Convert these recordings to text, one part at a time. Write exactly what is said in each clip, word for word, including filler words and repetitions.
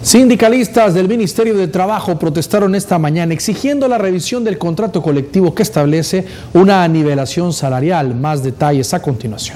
Sindicalistas del Ministerio de Trabajo protestaron esta mañana exigiendo la revisión del contrato colectivo que establece una nivelación salarial. Más detalles a continuación.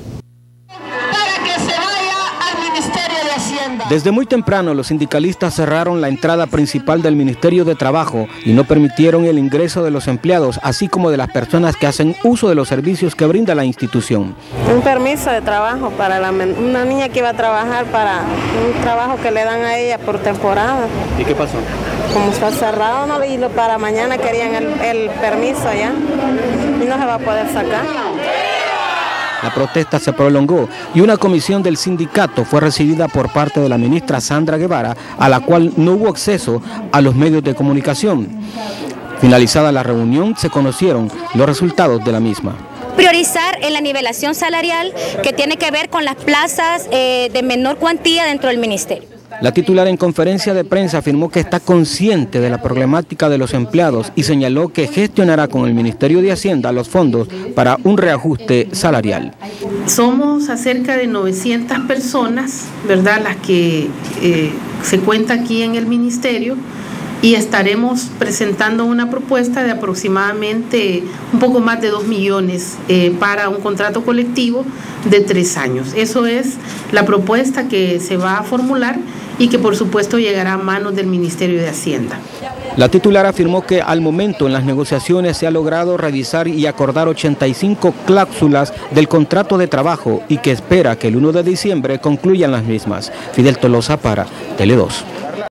Desde muy temprano los sindicalistas cerraron la entrada principal del Ministerio de Trabajo y no permitieron el ingreso de los empleados, así como de las personas que hacen uso de los servicios que brinda la institución. Un permiso de trabajo para la, una niña que iba a trabajar para un trabajo que le dan a ella por temporada. ¿Y qué pasó? Como está cerrado, no, y para mañana querían el, el permiso ya y no se va a poder sacar. La protesta se prolongó y una comisión del sindicato fue recibida por parte de la ministra Sandra Guevara, a la cual no hubo acceso a los medios de comunicación. Finalizada la reunión, se conocieron los resultados de la misma. Priorizar en la nivelación salarial que tiene que ver con las plazas eh, de menor cuantía dentro del ministerio. La titular en conferencia de prensa afirmó que está consciente de la problemática de los empleados y señaló que gestionará con el Ministerio de Hacienda los fondos para un reajuste salarial. Somos acerca de novecientas personas, ¿verdad?, las que eh, se cuenta aquí en el ministerio, y estaremos presentando una propuesta de aproximadamente un poco más de dos millones eh, para un contrato colectivo de tres años. Eso es la propuesta que se va a formular y que por supuesto llegará a manos del Ministerio de Hacienda. La titular afirmó que al momento en las negociaciones se ha logrado revisar y acordar ochenta y cinco cláusulas del contrato de trabajo y que espera que el uno de diciembre concluyan las mismas. Fidel Tolosa para Tele dos.